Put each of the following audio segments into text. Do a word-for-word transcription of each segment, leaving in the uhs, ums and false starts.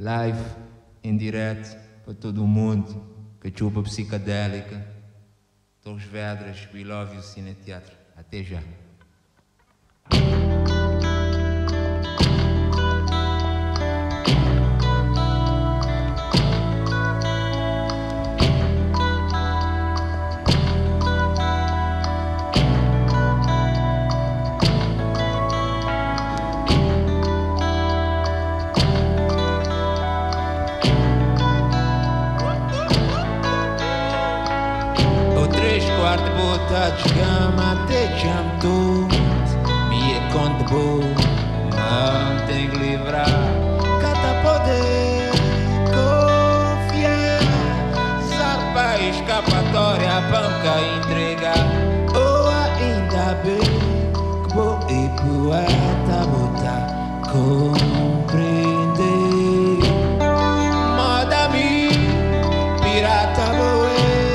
live, em direto, para todo mundo, que chupa psicadélica. Torres Vedras, we love you, Cine Teatro. Até já. Gama te jam tudo, me é conta boa, não tem que livrar, cata poder confiar, salva escapatória, banca entregar, ou ainda bem que vou e poeta botar, compreender, moda me, pirata boa.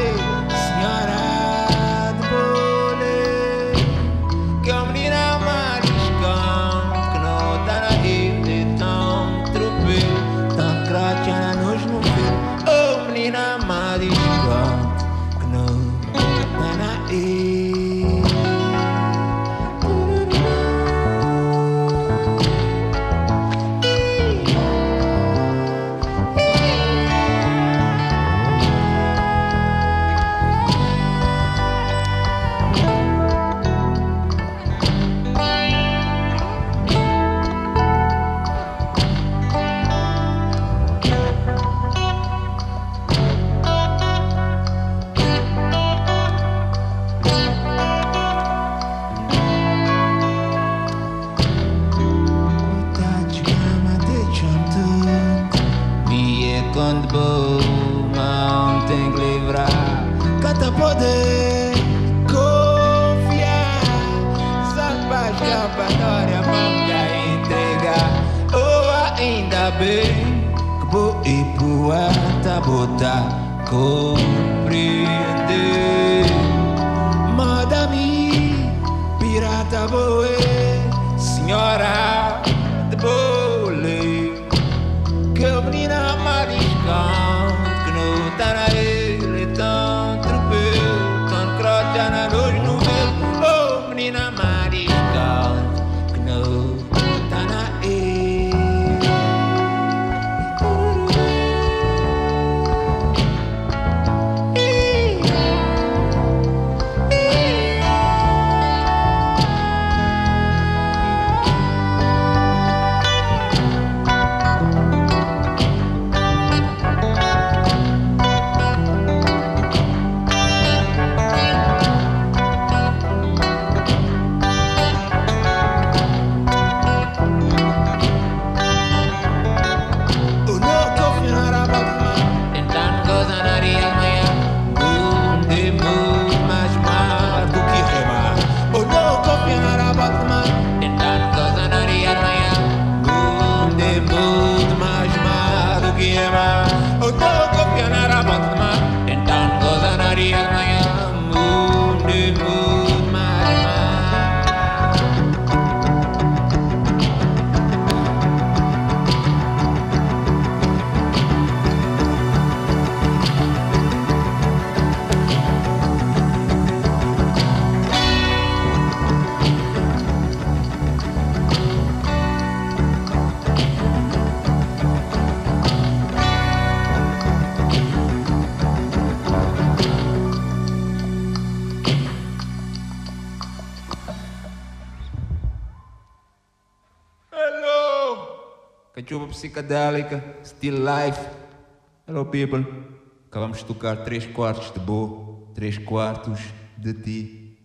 Cachupa psicadélica, still life. Hello people. Acabamos de tocar três quartos de boa, três quartos de ti.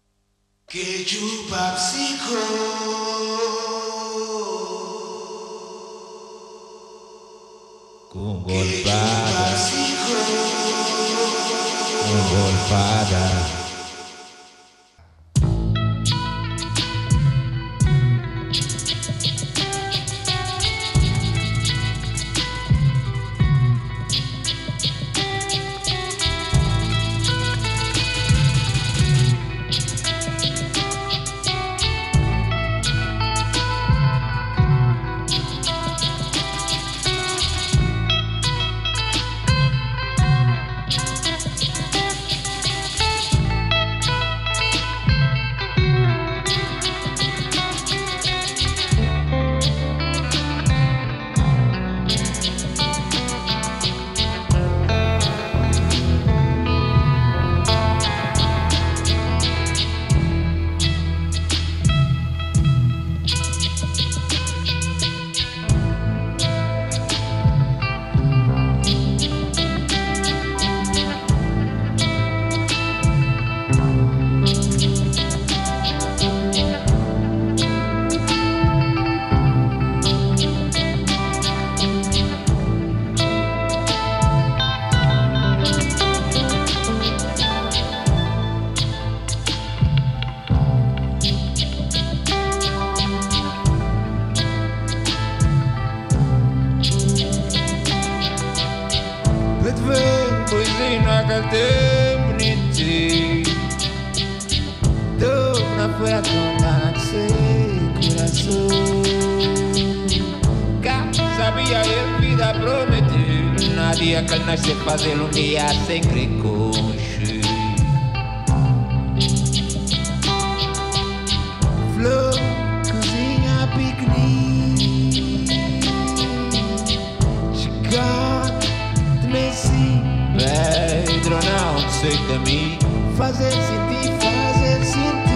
Cachupa psico. Com golpada. Com golpada. naquele tempo nem ti. Tu não foi a conta de ser coração. Cá sabia ele vida prometeu. Na dia que ele nasceu fazer um dia sem crer conche. Flor, cozinha piquenique. Chegar Messi, Pedro não sei de mim. Fazer sentir, fazer sentir.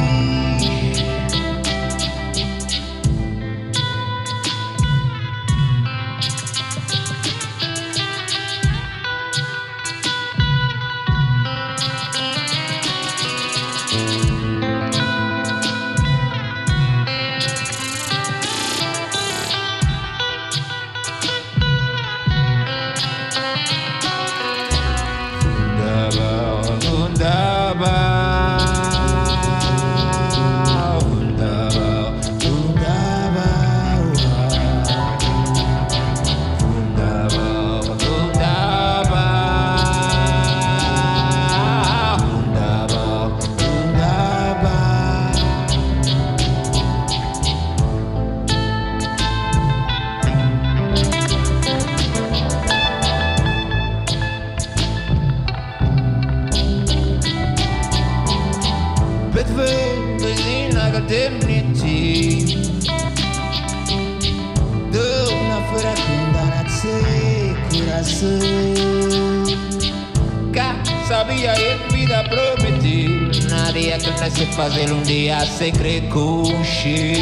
Sabia ele vida prometeu. Na dia que nasceu fazer um dia sem crer conche.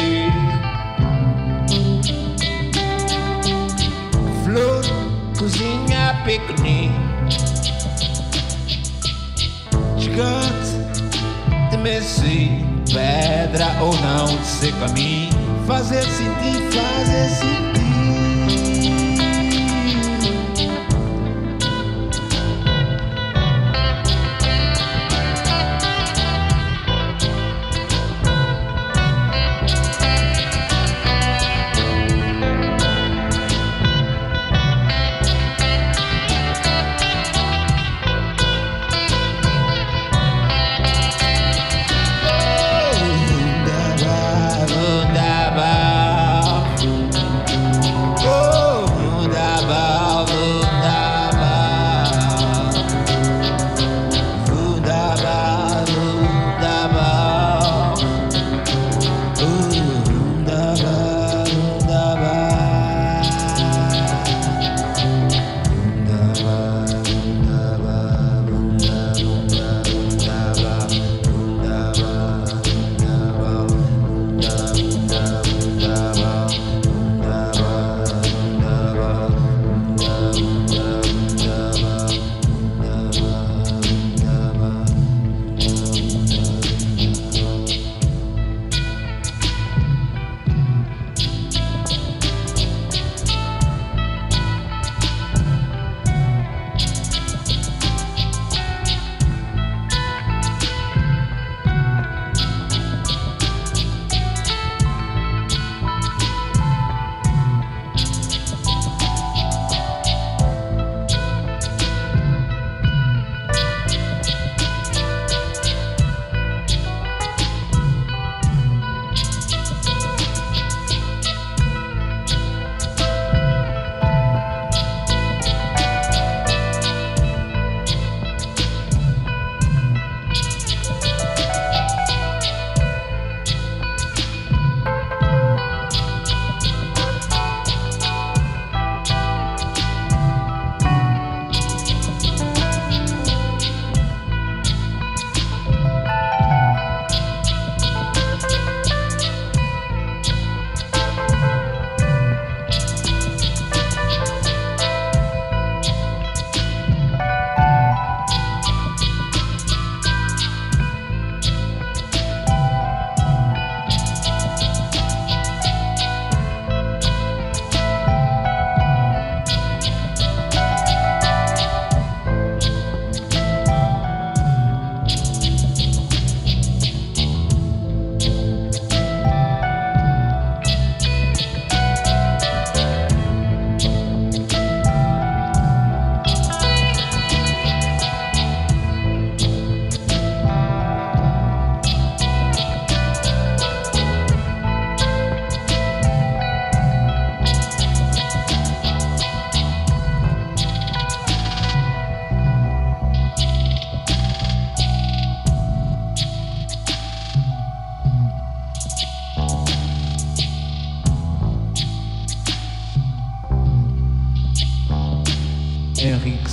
Flor, cozinha piquenique. Chocolate de Messi, pedra ou não de ser caminho. Fazer sentir, fazer sentir.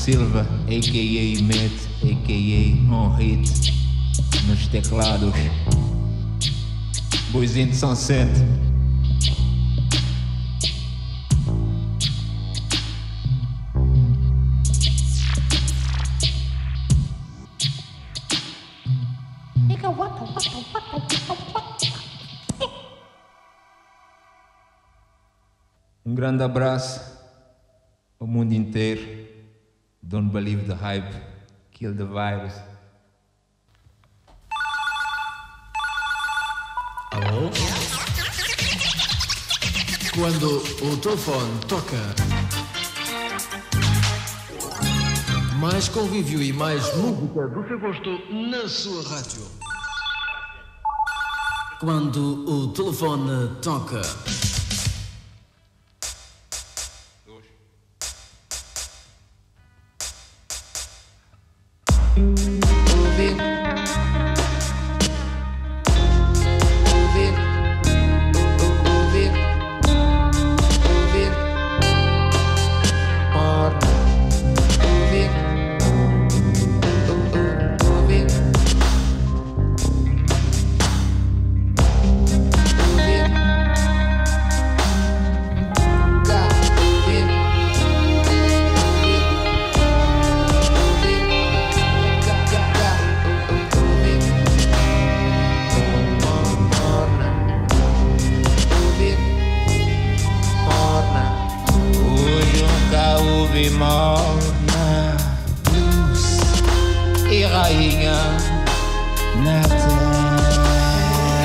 Silva, a k a. Met, a k a. On Hit, nos teclados. Boizinho de São Sete. Um grande abraço ao mundo inteiro. Don't believe the hype, kill the virus. Alô? Quando o telefone toca, mais convívio e mais música do seu gosto na sua rádio. Quando o telefone toca. Morna, luz e rainha na terra,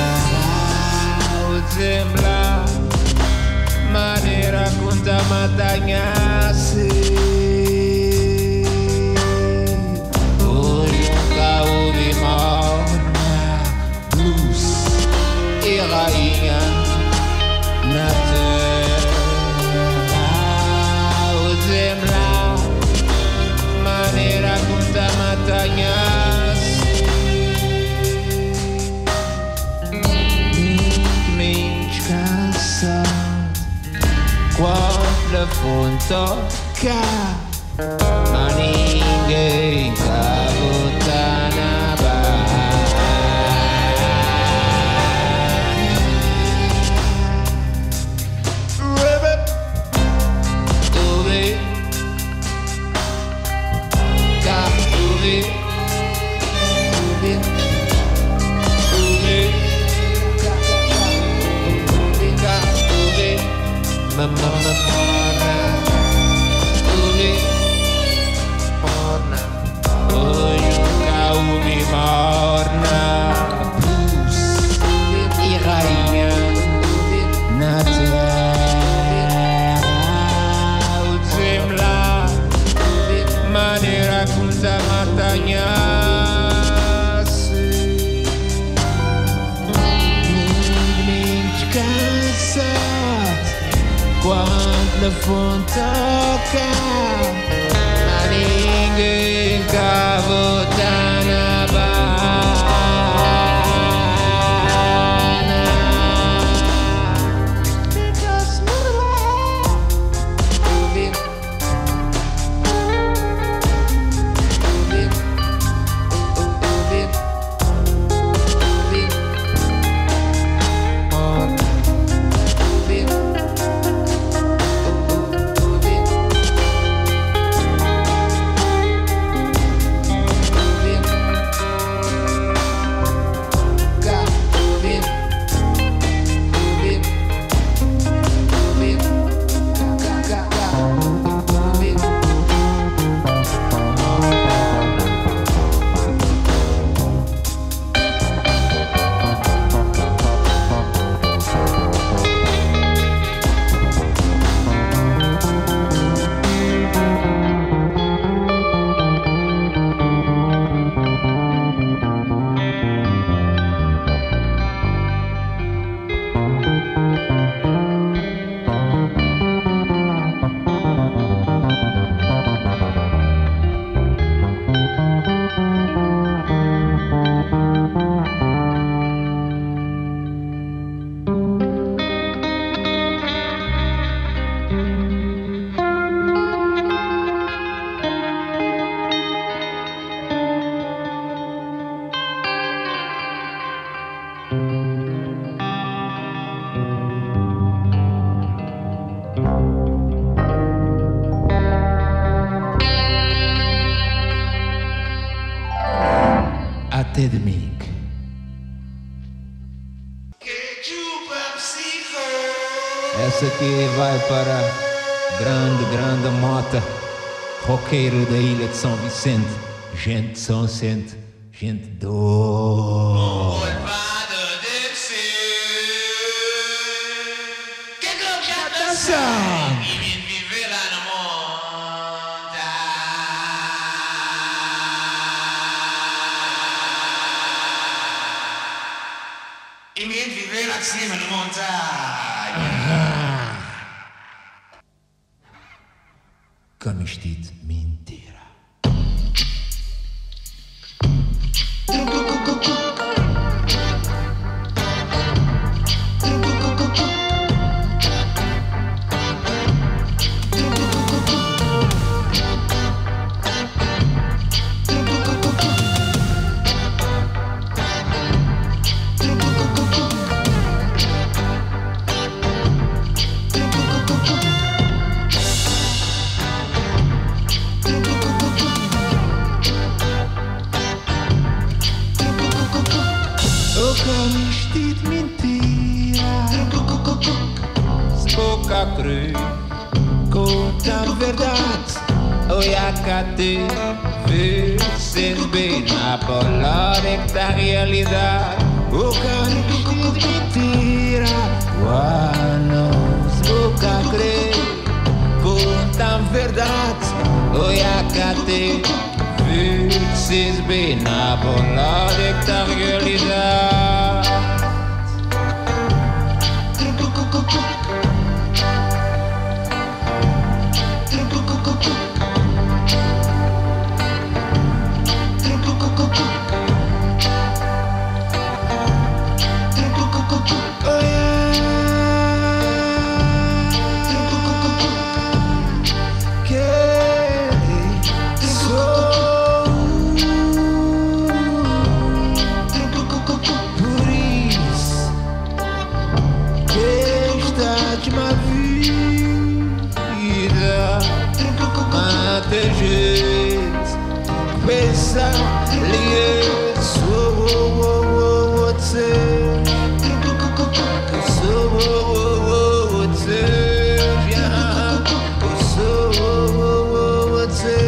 o temblar, maneira conta matanha-se. Hoje nunca houve morna, luz e rainha na terra, o temblar, maneira conta matanhas. Me descansa quando a fome toca, mas ninguém cá botar na barra. Mamma morna, uvi, morna, hoje nunca houve morna, luz e rainha na terra, o temblar, maneira conta matanha-se. Ninguém descansa quando a fonte toca, mas ninguém cá volta na barra. Até domingo. Essa aqui vai para grande, grande mota, roqueiro da ilha de São Vicente, gente de São Vicente, gente do... Viver lá no monte. E me viver lá de cima no montanha. Camistite mentira. Camistite mentira. Se pouca crer, Conta a verdade. olha cá te vê, cês bem na palavra é que tá a realidade. O camistite mentira. Uau, não, se pouca crer, Conta a verdade. olha cá te vê, cês bem na palavra é que tá a realidade. Tem gente pensa lié sou o o o tse sou o o o tse já sou o o o tse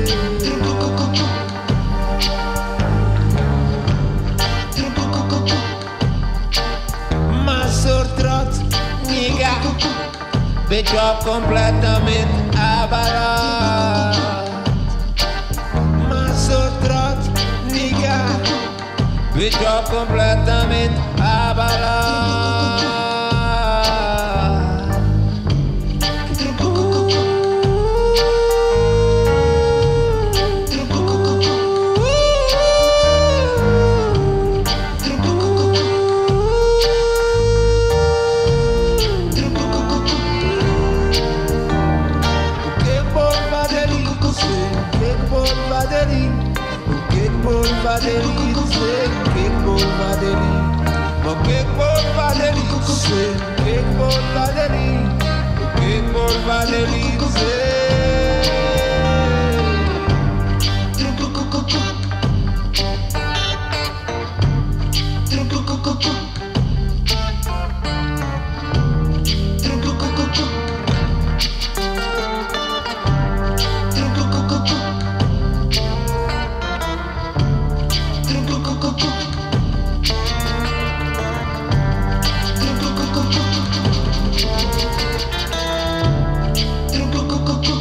mas sortrot niga beijou completamente abalado. Beijou completamente abalado. Coco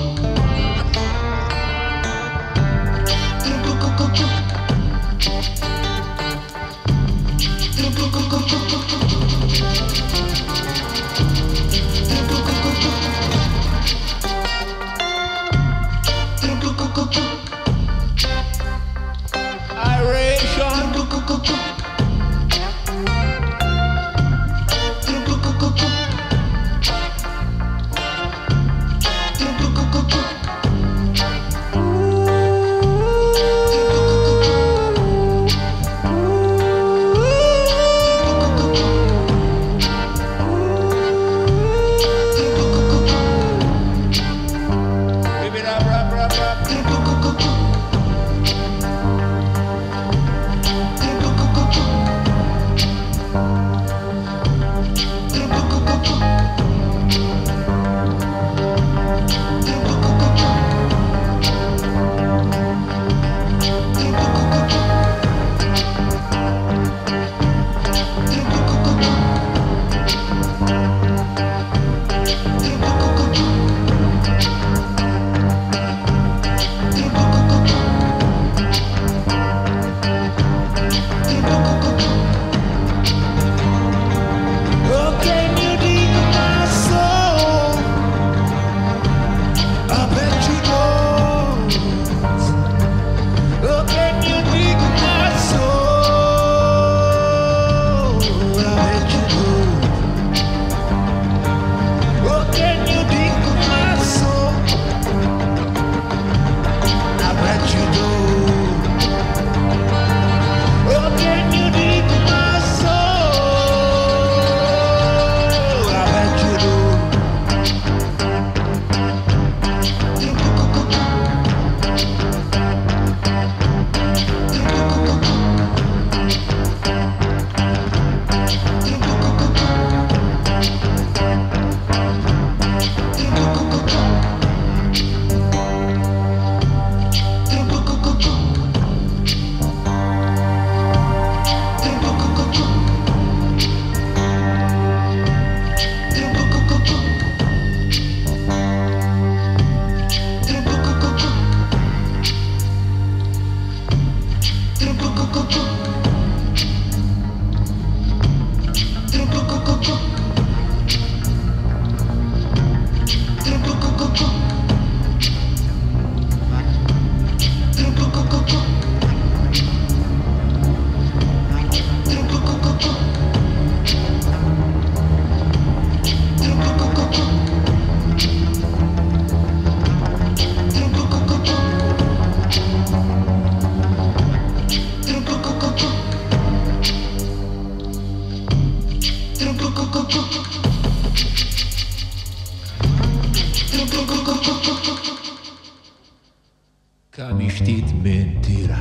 Camistit de mentira.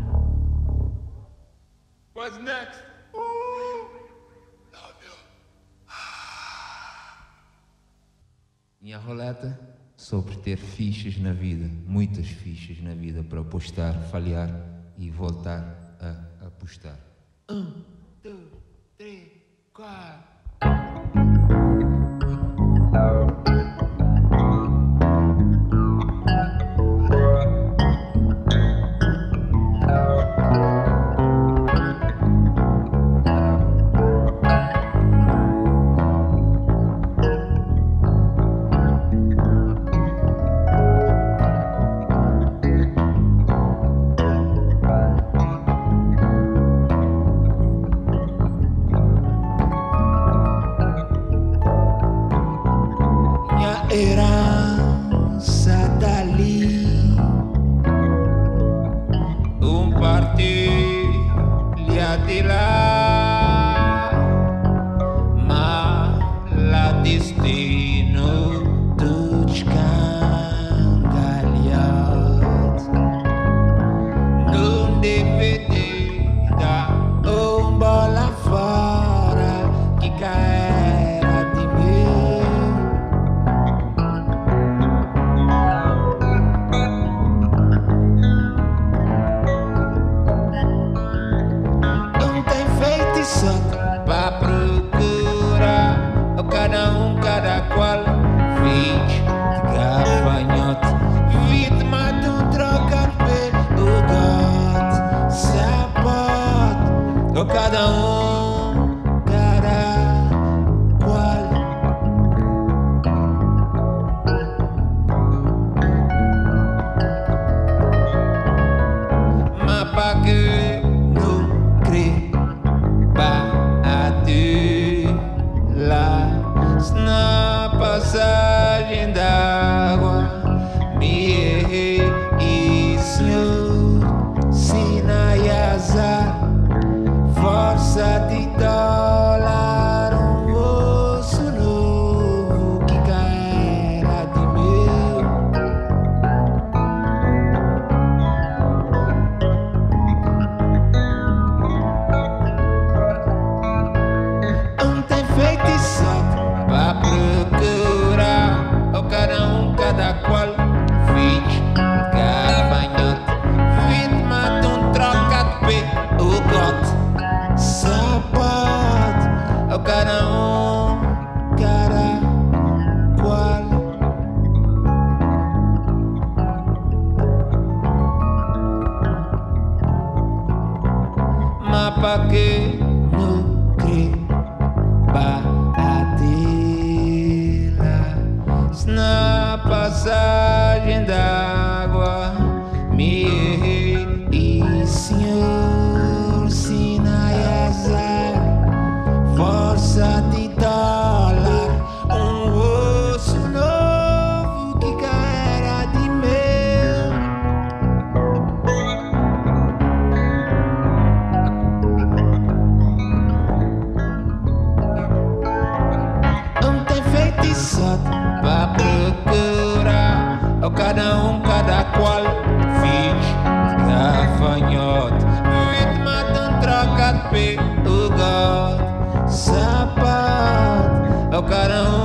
What's next? Minha roleta sobre ter fichas na vida, muitas fichas na vida para apostar, falhar e voltar a apostar. Um, dois, três, quatro. Herança dali, um partilha de lá, mas lá destino do descangalhado, num D V D da um bola fora que caera de mim. Pra procurar, oh, cada um, cada qual, fiz de gafanhoto, vítima de um troca pelo gato, sapato, oh, cada um, cada qual. Mas pra que não crer? Na passagem d'água me errei e senhor, sina e azar, força de dólar, um osso novo que caera de meu. Ontem feitiçado pra procurar, oh, cada um, cada qual, fiz gafanhoto, vítima de um troca de pé, o gote, sapato, oh, cada um, cada qual. Mas pra que não crer? Na passagem d'água me errei e senhor, sina e azar, força de dólar, um osso novo que caera de meu. Ontem feitiçado pra procurar, oh, cada um, cada qual, fiz de gafanhoto, vítima de um troca de pelo gato, sapato, oh, cada um.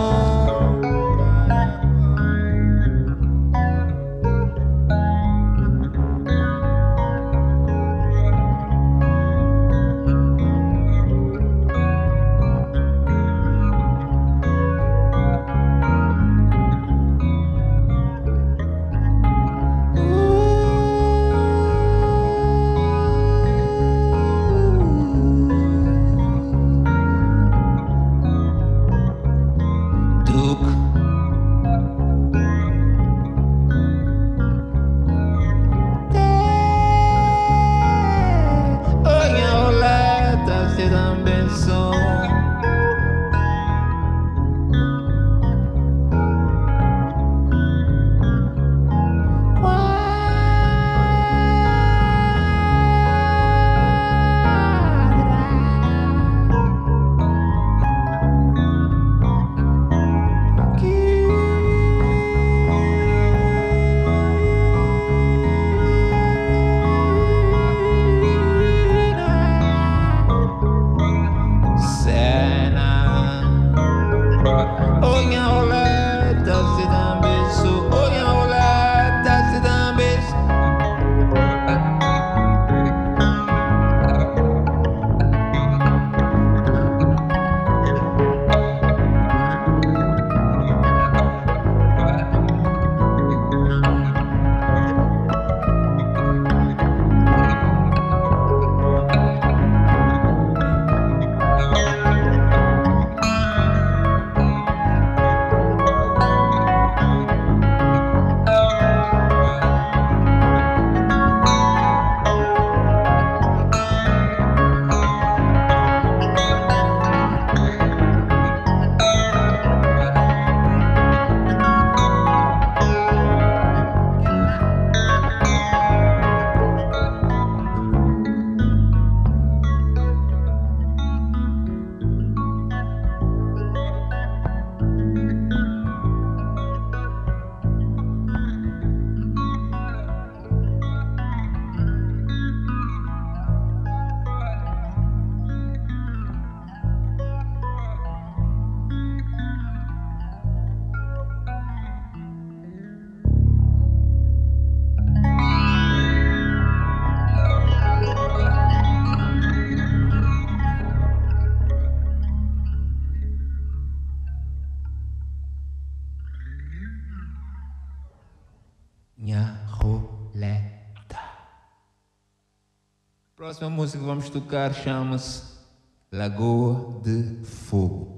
próxima música que vamos tocar chama-se Lagoa de Fogo.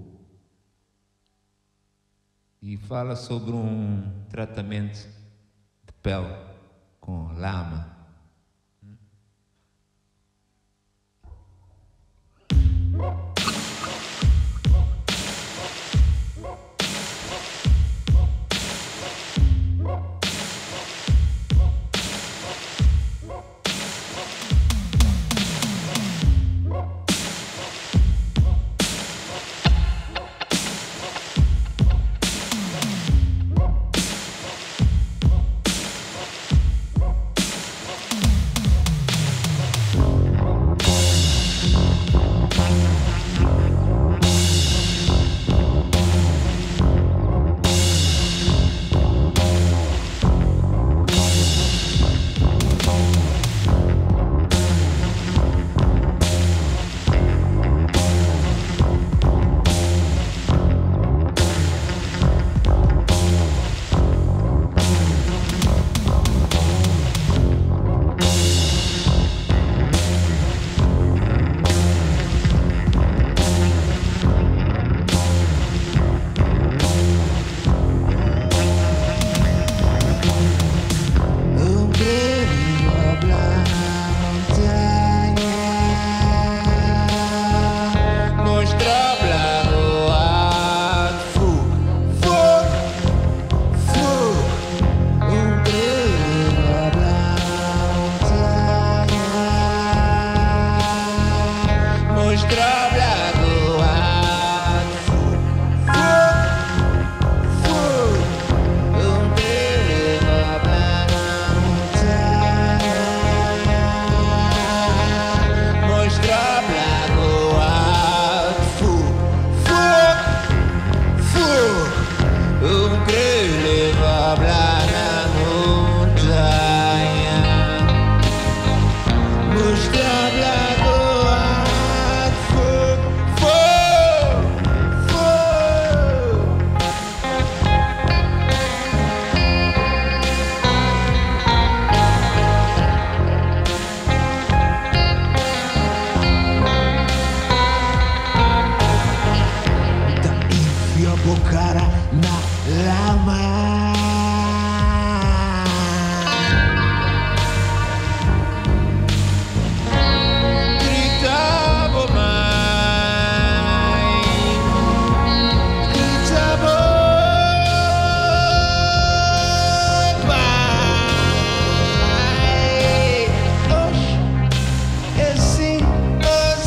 E fala sobre um tratamento de pele com lama.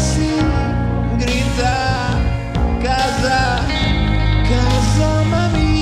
Casa, casa, mami.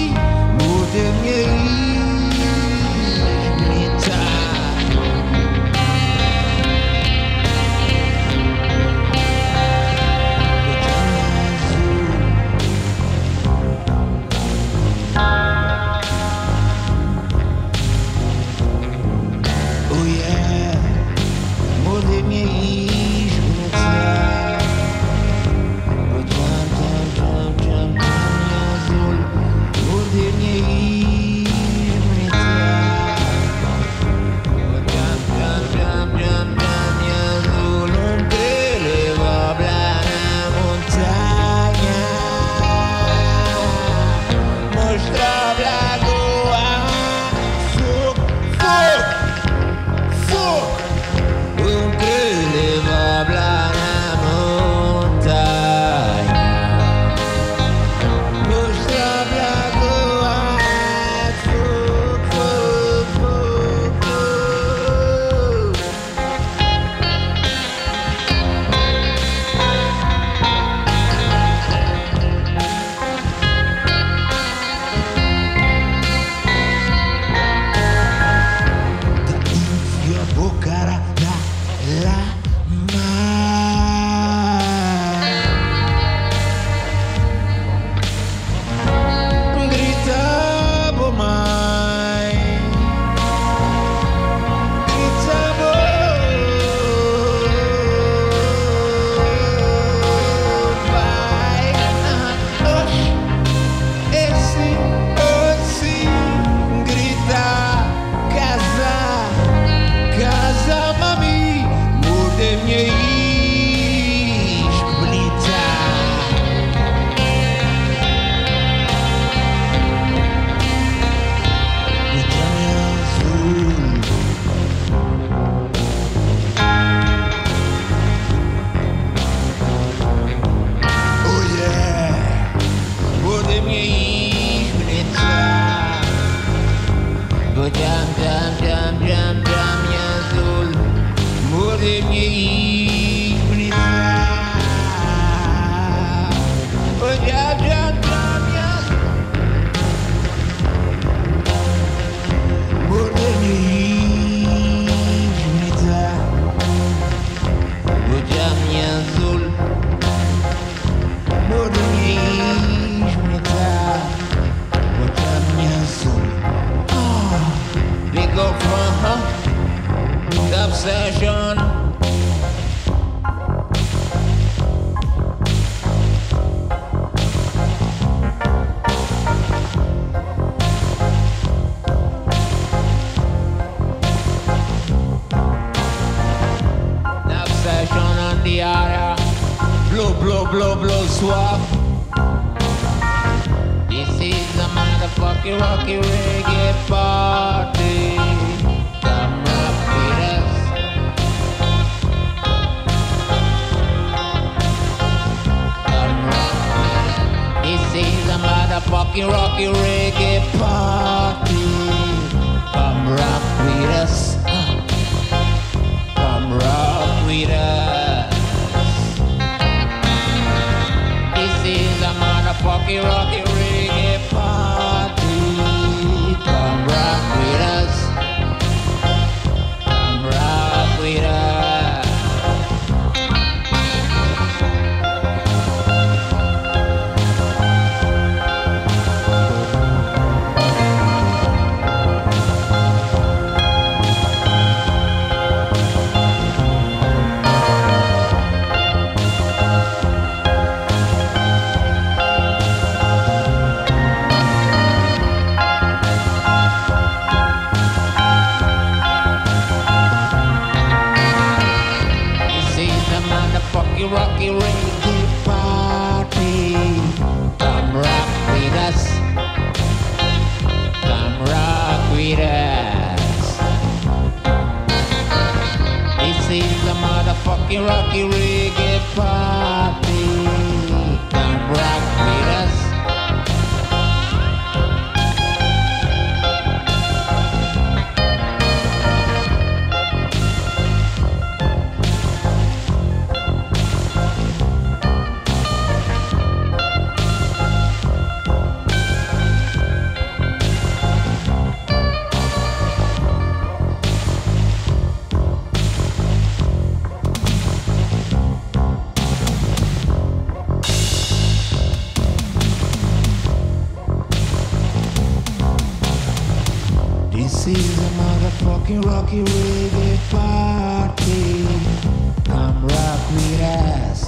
Muda minha espreita. Jam, jam, jam, jam, jam, minha azul. Muda minha espreita. Jam, jam, jam, minha azul. Muda minha espreita. Jam, minha azul. Muda minha espreita. Jam, minha azul. Big up fun, huh? Top session. Top session on the area. Blow, blow, blow, blow, swap. This is a motherfucking rocky reggae party. Come rock with us. Come rock with us. This is a motherfucking rocky reggae party. Come rock with us. Come rock with us. This is a motherfucking rocky reggae party. Come rock with us. Come rock with us. Rocky reggae party. Come rock with us. Come rock with us. This is a motherfucking rocky reggae party. Come rock with us. This is a motherfucking rocky reggae party. Come rock with us.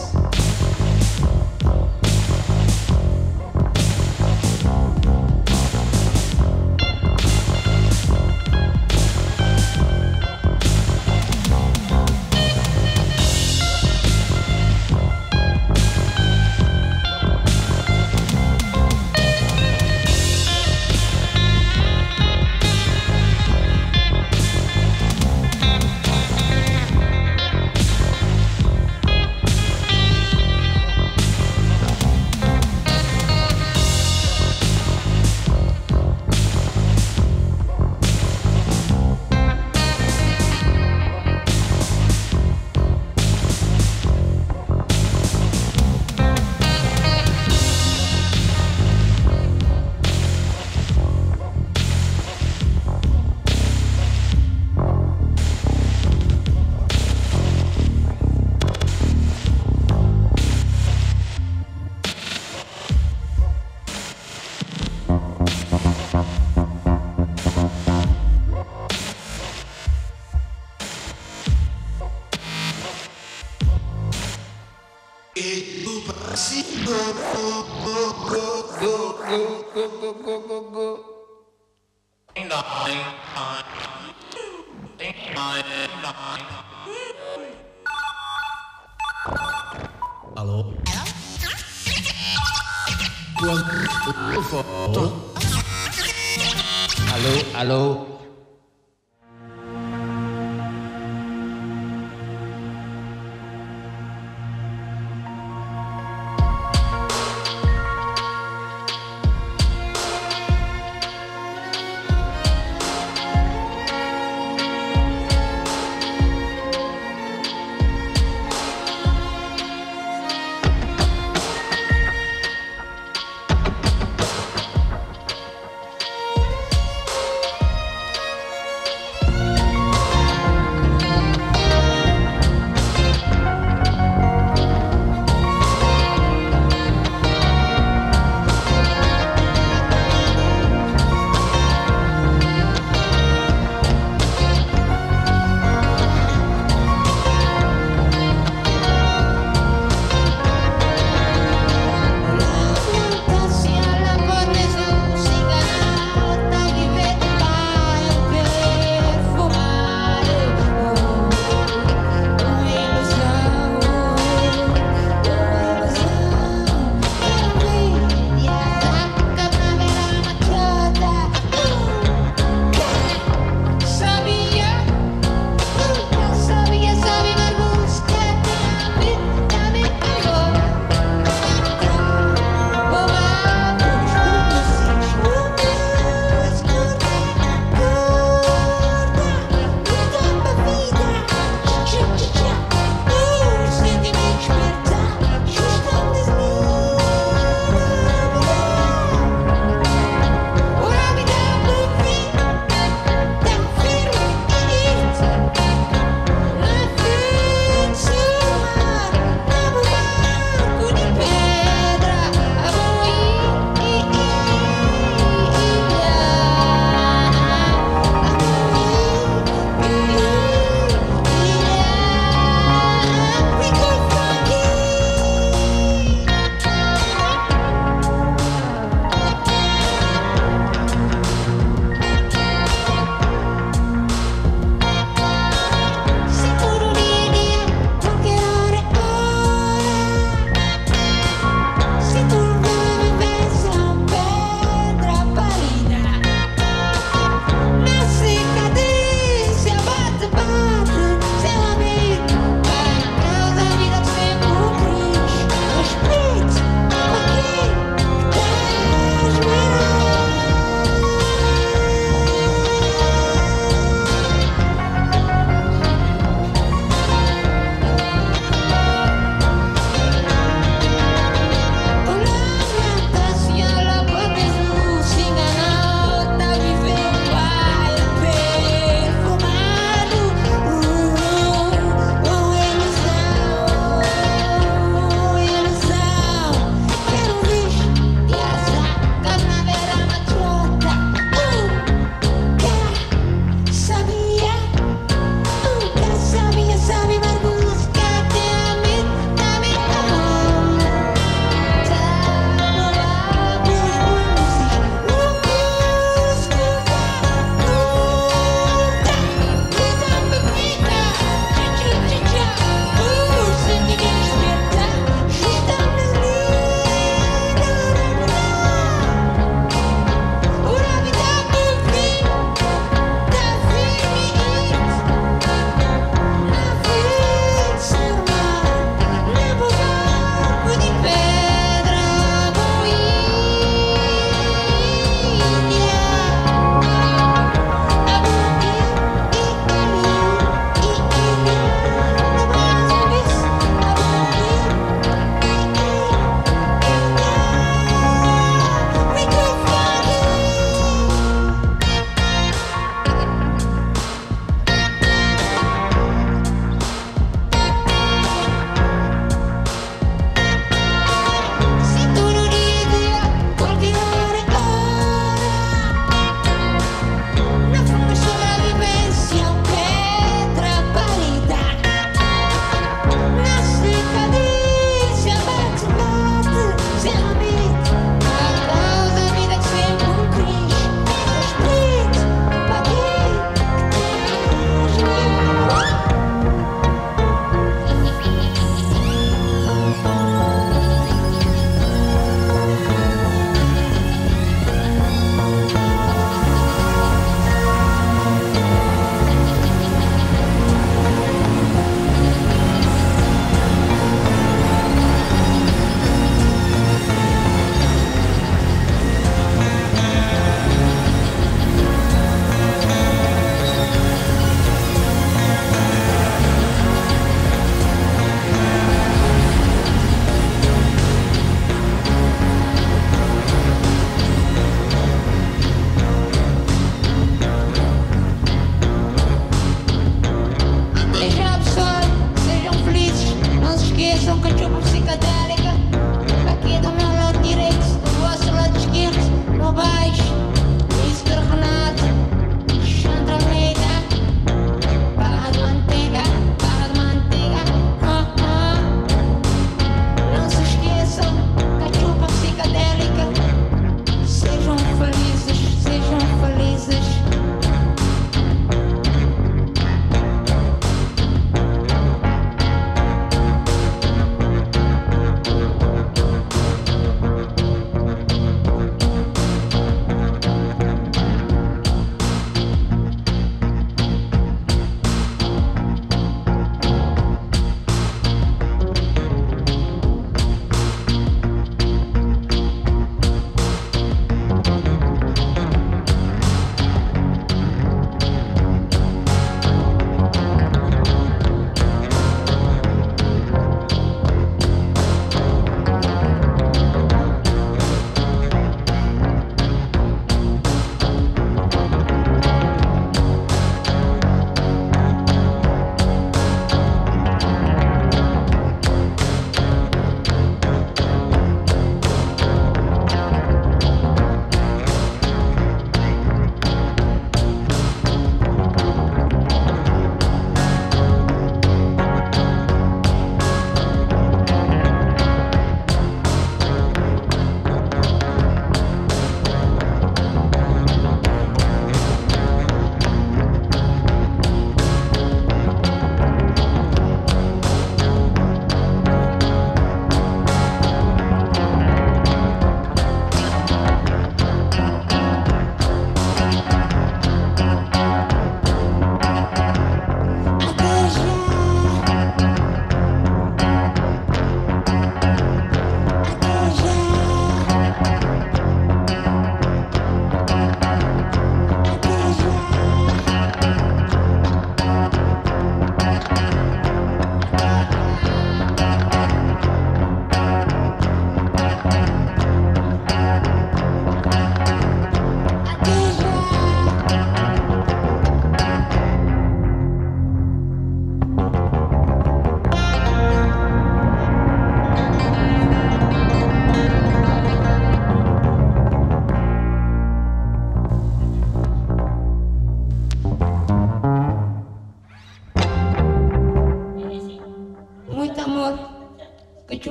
Alô? Quando Alô, alô.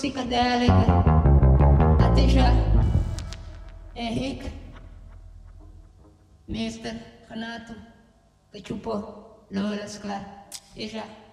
psicadélica. Até já. Henrique. mister Renato. Cachupo. Lolas, claro. E já.